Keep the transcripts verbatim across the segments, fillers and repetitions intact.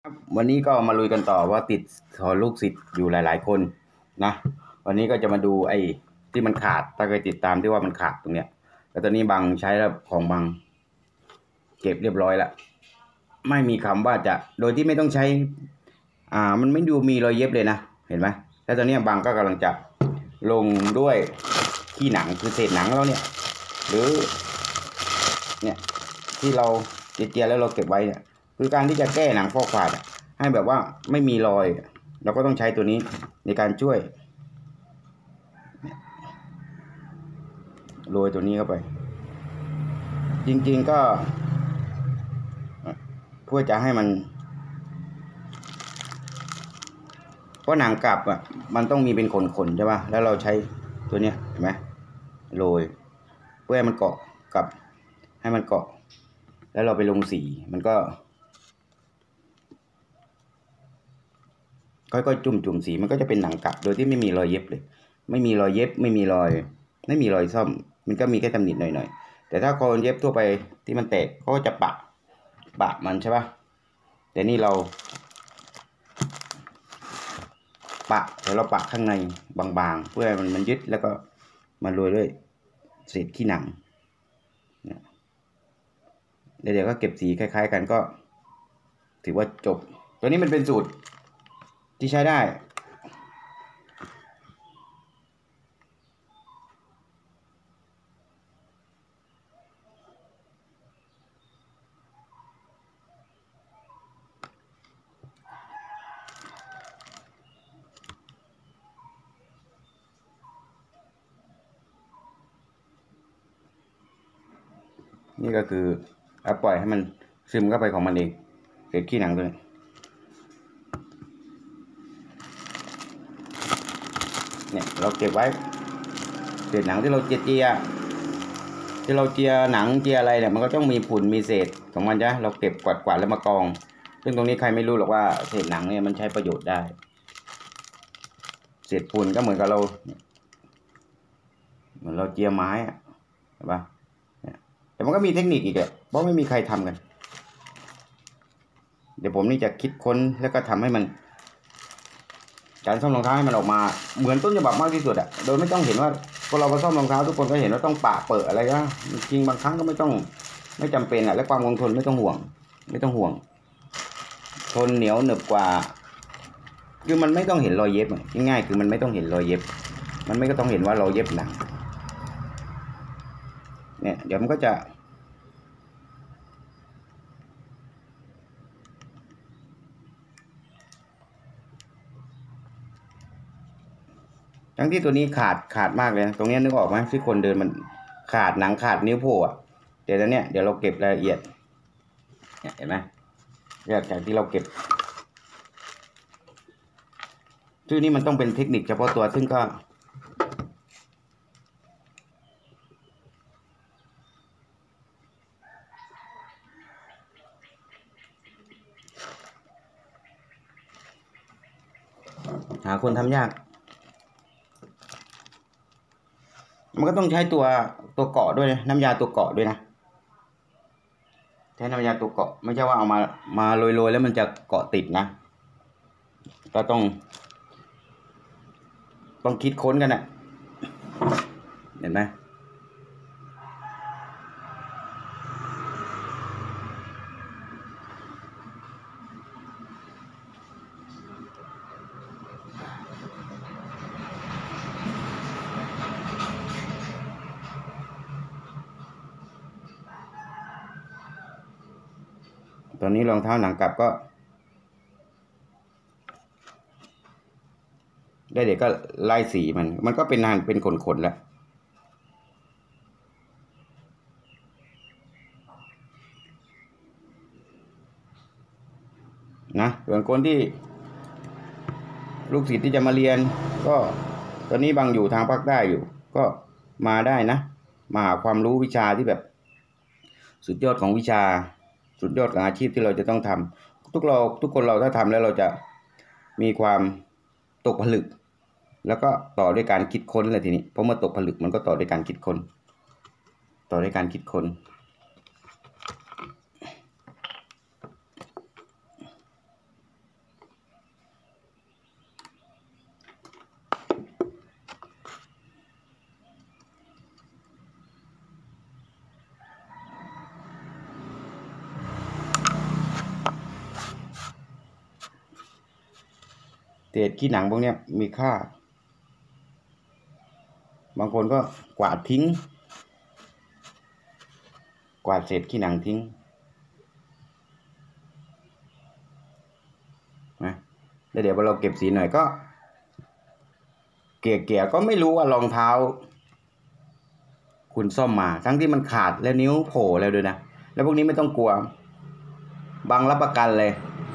วันนี้ก็มาลุยกันต่อว่าติดสอนลูกศิษย์อยู่หลายๆคนนะวันนี้ก็จะมาดูไอ้ที่มันขาดถ้าเคยติดตามที่ว่ามันขาดตรงเนี้ยแล้วตอนนี้บังใช้แล้วของบังเก็บเรียบร้อยแล้วไม่มีคำว่าจะโดยที่ไม่ต้องใช้อ่ามันไม่ดูมีรอยเย็บเลยนะเห็นไหมแล้วตอนนี้บังก็กำลังจะลงด้วยขี้หนังคือเศษหนังแล้วเนี่ยหรือเนี่ยที่เราเจียๆแล้วเราเก็บไว้เนี่ยคือการที่จะแก้หนังฟอกขาดให้แบบว่าไม่มีรอยเราก็ต้องใช้ตัวนี้ในการช่วยโรยตัวนี้เข้าไปจริงๆก็เพื่อจะให้มันเพราะหนังกลับอ่ะมันต้องมีเป็นขนๆใช่ป่ะแล้วเราใช้ตัวเนี้ยเห็นไหมโรยเพื่อให้มันเกาะกับให้มันเกาะแล้วเราไปลงสีมันก็ค่อยๆจุ่มจุ่มสีมันก็จะเป็นหนังกลับโดยที่ไม่มีรอยเย็บเลยไม่มีรอยเย็บไม่มีรอยไม่มีรอยซ่อมมันก็มีแค่ตำหนิหน่อยๆแต่ถ้าคนเย็บทั่วไปที่มันแตกเขาก็จะปะปะมันใช่ป่ะแต่นี่เราปะแต่เราปะข้างในบางๆเพื่อให้มันมันยึดแล้วก็มาโรยด้วยเศษขี้หนังเดี๋ยวก็เก็บสีคล้ายๆกันก็ถือว่าจบตัวนี้มันเป็นสูตรที่ใช้ได้นี่ก็คือเอาปล่อยให้มันซึมเข้าไปของมันเองเศษขี้หนังตัวนี้เนี่ยเราเก็บไว้เศษหนังที่เราเจียเจียที่เราเจียหนังเจียอะไรเนี่ยมันก็ต้องมีฝุ่นมีเศษของมันจ้ะเราเก็บกวาดกวาดแล้วมากองซึ่งตรงนี้ใครไม่รู้หรอกว่าเศษหนังเนี่ยมันใช้ประโยชน์ได้เศษฝุ่นก็เหมือนกับเราเหมือนเราเจียไม้อะเห็นปะแต่มันก็มีเทคนิคอีกอะเพราะไม่มีใครทำกันเดี๋ยวผมนี่จะคิดค้นแล้วก็ทำให้มันการซ่อมรองเท้าให้มันออกมาเหมือนต้นฉบับมากที่สุดอะโดยไม่ต้องเห็นว่าพอเราไปซ่อมรองเท้าทุกคนก็เห็นว่าต้องปะเปิดอะไรนะจริงบางครั้งก็ไม่ต้องไม่จำเป็นอะและความคงทนไม่ต้องห่วงไม่ต้องห่วงทนเหนียวหนึบกว่าคือมันไม่ต้องเห็นรอยเย็บง่ายๆคือมันไม่ต้องเห็นรอยเย็บมันไม่ก็ต้องเห็นว่าเราเย็บหนังเนี่ยเดี๋ยวมันก็จะทั้งที่ตัวนี้ขาดขาดมากเลยนะตรงนี้นึกออกไหมที่คนเดินมันขาดหนังขาดนิ้วโผล่อะเดี๋ยวนี้เดี๋ยวเราเก็บรายละเอียดเห็นไหมจากที่เราเก็บซึ่งนี่มันต้องเป็นเทคนิคเฉพาะตัวซึ่งก็หาคนทำยากมันก็ต้องใช้ตัวตัวเกาะด้วยนะน้ำยาตัวเกาะด้วยนะใช้น้ำยาตัวเกาะไม่ใช่ว่าเอามามาโรยๆแล้วมันจะเกาะติดนะก็ต้องต้องคิดค้นกันนะเห็นไหมตอนนี้รองเท้าหนังกลับก็ได้เด็กก็ไล่สีมันมันก็เป็นนานเป็นขนๆแล้วนะส่วนคนที่ลูกศิษย์ที่จะมาเรียนก็ตอนนี้บางอยู่ทางภาคใต้อยู่ก็มาได้นะมาหาความรู้วิชาที่แบบสุดยอดของวิชาสุดยอดของอาชีพที่เราจะต้องทำทุกเราทุกคนเราถ้าทำแล้วเราจะมีความตกผลึกแล้วก็ต่อด้วยการคิดค้นเลยทีนี้เพราะเมื่อตกผลึกมันก็ต่อด้วยการคิดค้นต่อด้วยการคิดค้นเศษขี้หนังพวกเนี้ยมีค่าบางคนก็กวาดทิ้งกวาดเศษขี้หนังทิ้งนะแล้วเดี๋ยวเราเก็บสีหน่อยก็เกี่ยๆก็ไม่รู้ว่ารองเท้าคุณซ่อมมาทั้งที่มันขาดแล้วนิ้วโผล่แล้วด้วยนะแล้วพวกนี้ไม่ต้องกลัวบางรับประกันเลย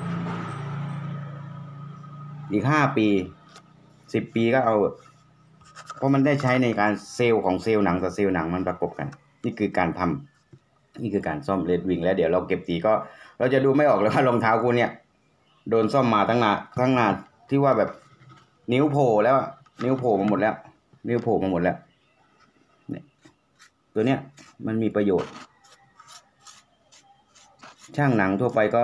อีกห้าปีสิบปีก็เอาเพราะมันได้ใช้ในการเซลล์ของเซลล์หนังกับเซลล์หนังมันประกบกันนี่คือการทำนี่คือการซ่อมเลดวิงแล้วเดี๋ยวเราเก็บสีก็เราจะดูไม่ออกเลยว่ารองเท้าคุณเนี่ยโดนซ่อมมาทั้งหน้าทั้งหน้าที่ว่าแบบนิ้วโผล่แล้วนิ้วโผล่มาหมดแล้วนิ้วโผล่มาหมดแล้วเนี่ยตัวเนี้ยมันมีประโยชน์ช่างหนังทั่วไปก็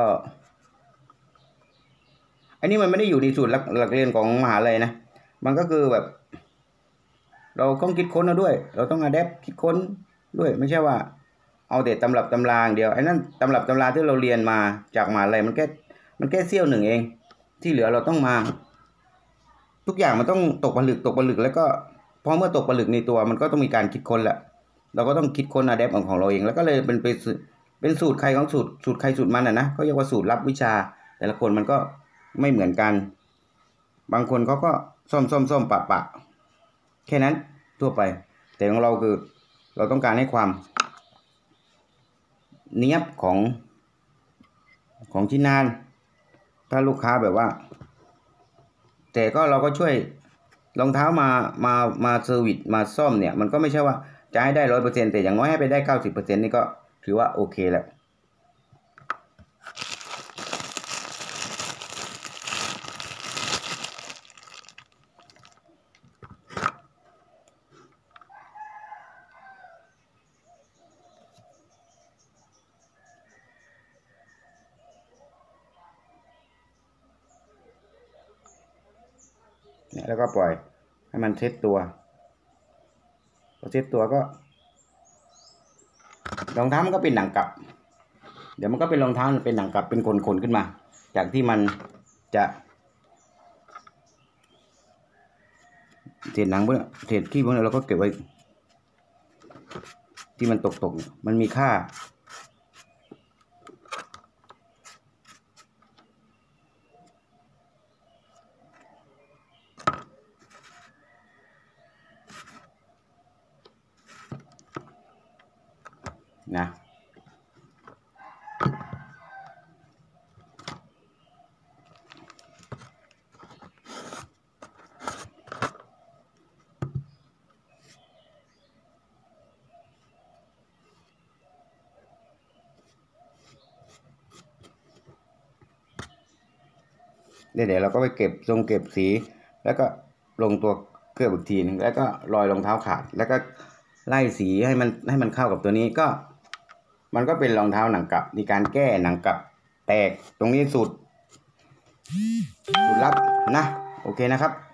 อันนี้มันไม่ได้อยู่ในสูตรหลักเรียนของมหาลัยนะมันก็คือแบบเราต้องคิดค้นเอาด้วยเราต้องอะแดปคิดค้นด้วยไม่ใช่ว่าเอาแต่ตำรับตำราอย่างเดียวไอ้นั่นตำรับตำราที่เราเรียนมาจากมหาลัยมันแค่มันแค่เสี้ยวหนึ่งเองที่เหลือเราต้องมาทุกอย่างมันต้องตกผลึกตกผลึกแล้วก็พอเมื่อตกผลึกในตัวมันก็ต้องมีการคิดค้นแหละเราก็ต้องคิดค้นอะแดปของเราเองแล้วก็เลยเป็นเป็นเป็นสูตรใครของสูตรสูตรใครสูตรมันอ่ะนะเขาเรียกว่าสูตรลับวิชาแต่ละคนมันก็ไม่เหมือนกันบางคนเขาก็ซ่อมซ่อมซ่อมปะปะแค่นั้นทั่วไปแต่ของเราคือเราต้องการให้ความเนียบของของชิ้นงานถ้าลูกค้าแบบว่าแต่ก็เราก็ช่วยรองเท้ามามามาเซอร์วิสมาซ่อมเนี่ยมันก็ไม่ใช่ว่าจะให้ได้ร้อยเปอร์เซ็นต์แต่อย่างน้อยให้ไปได้เก้าสิบเปอร์เซ็นต์นี่ก็ถือว่าโอเคแล้วแล้วก็ปล่อยให้มันเซ็ตตัวพอเซ็ตตัวก็รองเท้ามันก็เป็นหนังกลับเดี๋ยวมันก็เป็นรองเท้าเป็นหนังกลับเป็นขนๆขึ้นมาจากที่มันจะเศษหนังพวกนี้เศษขี้พวกนี้เราก็เก็บไว้ที่มันตกๆมันมีค่านะเดี๋ยวเราก็ไปเก็บทรงเก็บสีแล้วก็ลงตัวเคลือบอีกทีนึงแล้วก็รอยรองเท้าขาดแล้วก็ไล่สีให้มันให้มันเข้ากับตัวนี้ก็มันก็เป็นรองเท้าหนังกลับมีการแก้หนังกลับแตกตรงนี้สูตรสูตรลับนะโอเคนะครับ